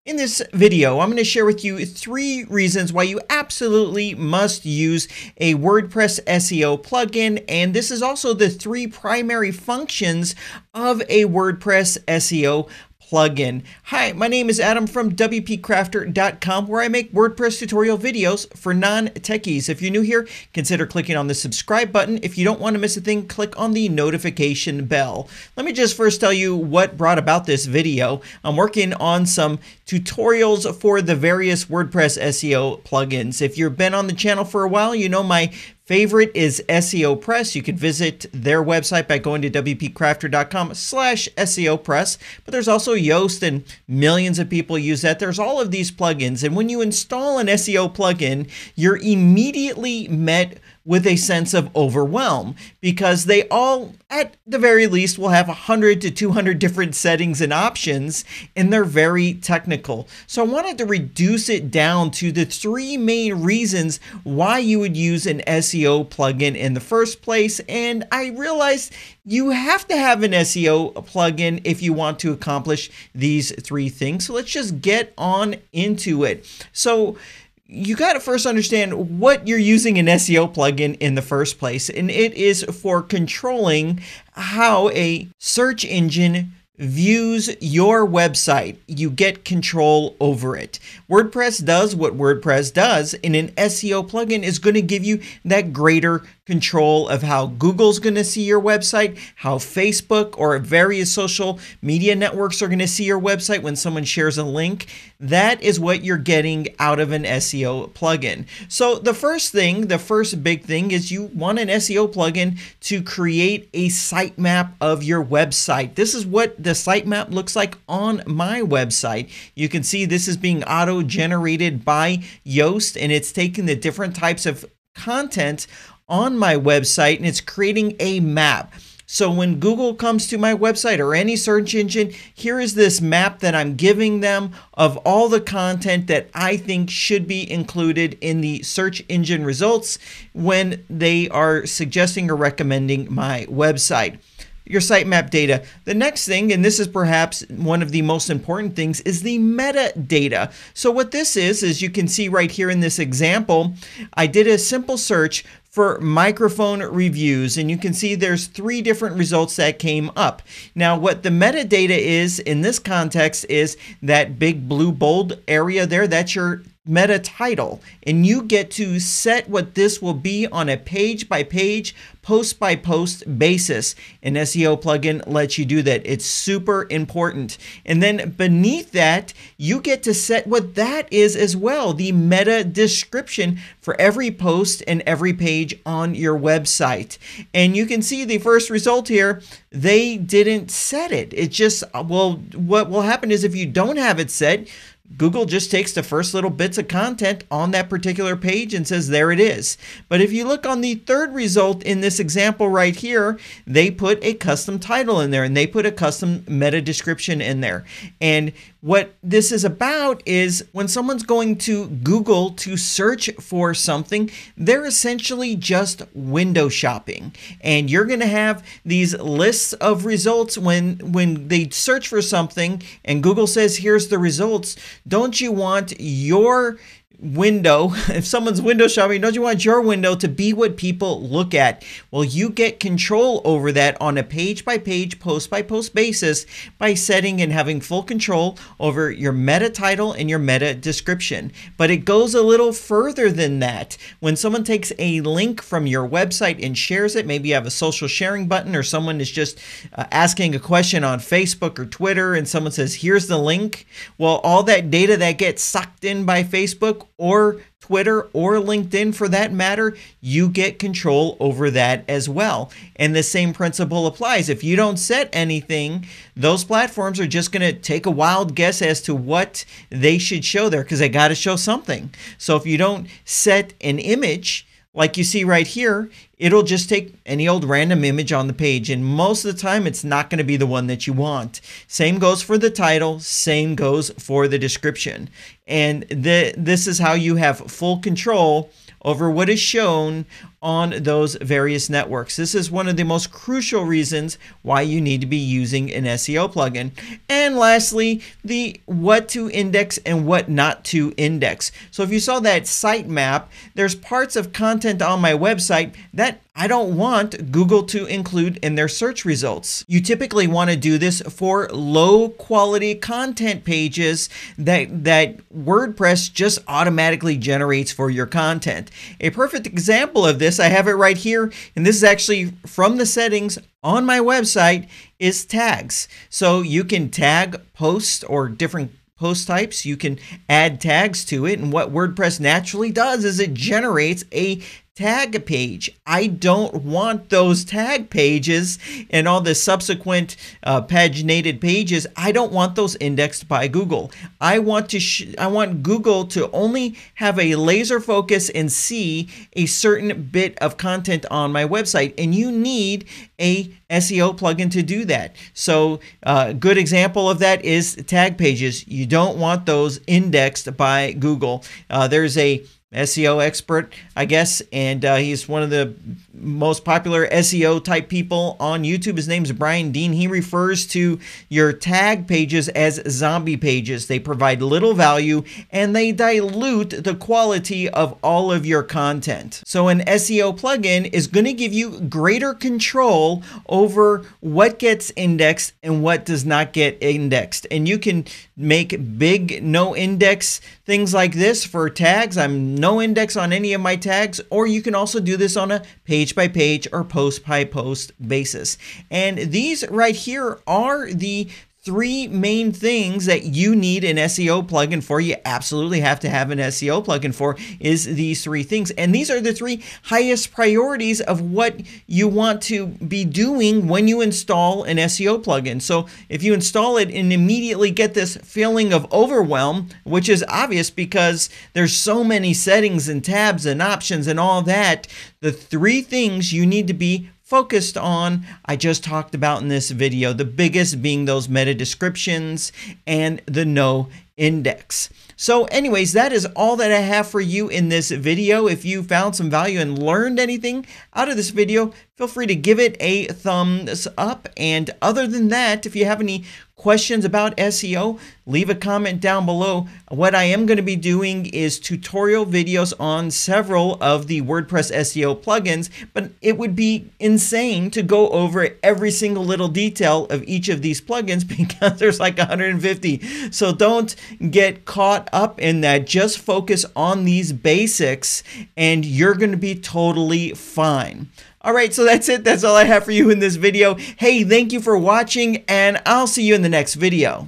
In this video, I'm going to share with you 3 reasons why you absolutely must use a WordPress SEO plugin, and this is also the 3 primary functions of a WordPress SEO plugin. Hi, my name is Adam from WPCrafter.com, where I make WordPress tutorial videos for non-techies. If you're new here, consider clicking on the subscribe button. If you don't want to miss a thing, click on the notification bell. Let me just first tell you what brought about this video. I'm working on some tutorials for the various WordPress SEO plugins. If you've been on the channel for a while, you know my favorite is SEO Press. You could visit their website by going to WPCrafter.com/SEO Press. But there's also Yoast, and millions of people use that. There's all of these plugins. And when you install an SEO plugin, you're immediately met with a sense of overwhelm because they all, at the very least, will have 100 to 200 different settings and options, and they're very technical. So I wanted to reduce it down to the 3 main reasons why you would use an SEO plugin in the first place. And I realized you have to have an SEO plugin if you want to accomplish these 3 things. So let's just get on into it. So you got to first understand what you're using an SEO plugin in the first place, and it is for controlling how a search engine views your website. You get control over it. WordPress does what WordPress does, and an SEO plugin is going to give you that greater control of how Google's going to see your website, how Facebook or various social media networks are going to see your website when someone shares a link. That is what you're getting out of an SEO plugin. So the first big thing is you want an SEO plugin to create a sitemap of your website. This is what the sitemap looks like on my website. You can see this is being auto-generated by Yoast, and it's taking the different types of content on my website and it's creating a map. So when Google comes to my website or any search engine, here is this map that I'm giving them of all the content that I think should be included in the search engine results when they are suggesting or recommending my website. Your sitemap data. The next thing, and this is perhaps one of the most important things, is the metadata. So what this is you can see right here in this example, I did a simple search for microphone reviews, and you can see there's 3 different results that came up. Now, what the metadata is in this context is that big blue bold area there, that's your meta title, and you get to set what this will be on a page by page, post by post basis. An SEO plugin lets you do that. It's super important. And then beneath that, you get to set what that is as well, the meta description for every post and every page on your website. And you can see the first result here, they didn't set it. It just, well, what will happen is if you don't have it set, Google just takes the first little bits of content on that particular page and says, there it is. But if you look on the third result in this example right here, they put a custom title in there and they put a custom meta description in there. And what this is about is when someone's going to Google to search for something, they're essentially just window shopping. And you're going to have these lists of results when they search for something and Google says, here's the results. Don't you want your window, if someone's window shopping, don't you want your window to be what people look at? Well, you get control over that on a page by page, post by post basis by setting and having full control over your meta title and your meta description. But it goes a little further than that. When someone takes a link from your website and shares it, maybe you have a social sharing button or someone is just asking a question on Facebook or Twitter and someone says, here's the link. Well, all that data that gets sucked in by Facebook or Twitter or LinkedIn for that matter, you get control over that as well. And the same principle applies. If you don't set anything, those platforms are just going to take a wild guess as to what they should show there because they got to show something. So if you don't set an image, like you see right here, it'll just take any old random image on the page, and most of the time it's not going to be the one that you want. Same goes for the title, same goes for the description. And this is how you have full control over what is shown on those various networks. This is one of the most crucial reasons why you need to be using an SEO plugin. And lastly, the what to index and what not to index. So if you saw that sitemap, there's parts of content on my website that I don't want Google to include in their search results. You typically want to do this for low quality content pages that WordPress just automatically generates for your content. A perfect example of this, I have it right here, and this is actually from the settings on my website, is tags. So you can tag posts or different post types. You can add tags to it, and what WordPress naturally does is it generates a tag page. I don't want those tag pages and all the subsequent paginated pages. I don't want those indexed by Google. I want Google to only have a laser focus and see a certain bit of content on my website, and you need a SEO plugin to do that. So a good example of that is tag pages. You don't want those indexed by Google. There's a SEO expert, I guess, and he's one of the most popular SEO type people on YouTube. His name's Brian Dean. He refers to your tag pages as zombie pages. They provide little value and they dilute the quality of all of your content. So an SEO plugin is going to give you greater control over what gets indexed and what does not get indexed. And you can make big no index things like this for tags. I'm no index on any of my tags, or you can also do this on a page by page or post by post basis. And these right here are the three main things that you need an SEO plugin for. You absolutely have to have an SEO plugin for is these three things. And these are the three highest priorities of what you want to be doing when you install an SEO plugin. So if you install it and immediately get this feeling of overwhelm, which is obvious because there's so many settings and tabs and options and all that, the three things you need to be focused on, I just talked about in this video, the biggest being those meta descriptions and the no index. So anyways, that is all that I have for you in this video. If you found some value and learned anything out of this video, feel free to give it a thumbs up. And other than that, if you have any questions about SEO, leave a comment down below. What I am going to be doing is tutorial videos on several of the WordPress SEO plugins, but it would be insane to go over every single little detail of each of these plugins because there's like 150. So don't get caught up in that. Just focus on these basics and you're going to be totally fine. All right, so that's it. That's all I have for you in this video. Hey, thank you for watching, and I'll see you in the next video.